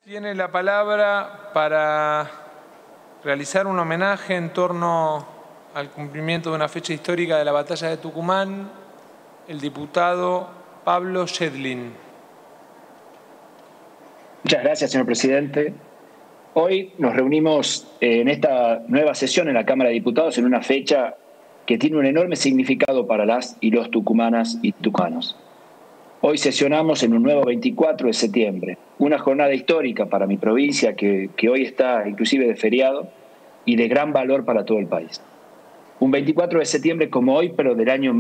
Tiene la palabra para realizar un homenaje en torno al cumplimiento de una fecha histórica de la batalla de Tucumán, el diputado Pablo Schedlin. Muchas gracias, señor presidente. Hoy nos reunimos en esta nueva sesión en la Cámara de Diputados en una fecha que tiene un enorme significado para las y los tucumanas y tucumanos. Hoy sesionamos en un nuevo 24 de septiembre, una jornada histórica para mi provincia que hoy está inclusive de feriado y de gran valor para todo el país. Un 24 de septiembre como hoy, pero del año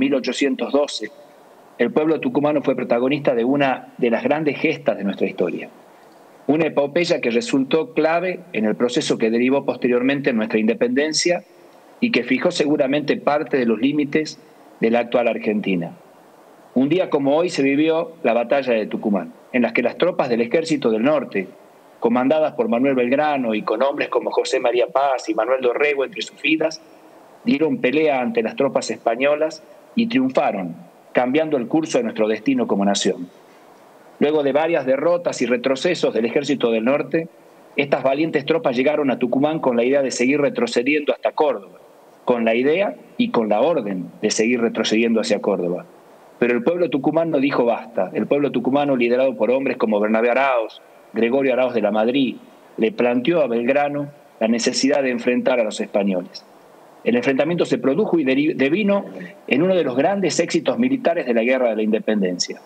1812, el pueblo tucumano fue protagonista de una de las grandes gestas de nuestra historia. Una epopeya que resultó clave en el proceso que derivó posteriormente en nuestra independencia y que fijó seguramente parte de los límites de la actual Argentina. Un día como hoy se vivió la batalla de Tucumán, en la que las tropas del Ejército del Norte, comandadas por Manuel Belgrano y con hombres como José María Paz y Manuel Dorrego entre sus filas, dieron pelea ante las tropas españolas y triunfaron, cambiando el curso de nuestro destino como nación. Luego de varias derrotas y retrocesos del Ejército del Norte, estas valientes tropas llegaron a Tucumán con la idea de seguir retrocediendo hasta Córdoba, con la idea y con la orden de seguir retrocediendo hacia Córdoba. Pero el pueblo tucumano dijo basta. El pueblo tucumano, liderado por hombres como Bernabé Araoz, Gregorio Araoz de la Madrid, le planteó a Belgrano la necesidad de enfrentar a los españoles. El enfrentamiento se produjo y devino en uno de los grandes éxitos militares de la Guerra de la Independencia.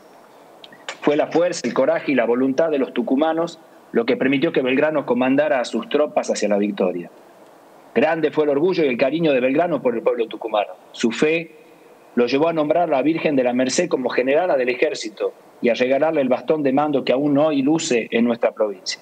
Fue la fuerza, el coraje y la voluntad de los tucumanos lo que permitió que Belgrano comandara a sus tropas hacia la victoria. Grande fue el orgullo y el cariño de Belgrano por el pueblo tucumano. Su fe lo llevó a nombrar a la Virgen de la Merced como generala del ejército y a regalarle el bastón de mando que aún hoy luce en nuestra provincia.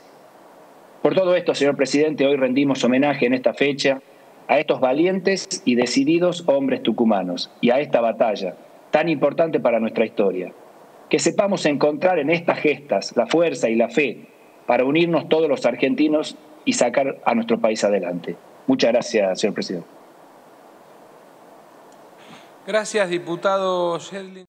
Por todo esto, señor presidente, hoy rendimos homenaje en esta fecha a estos valientes y decididos hombres tucumanos y a esta batalla tan importante para nuestra historia. Que sepamos encontrar en estas gestas la fuerza y la fe para unirnos todos los argentinos y sacar a nuestro país adelante. Muchas gracias, señor presidente. Gracias, diputado Schedlin.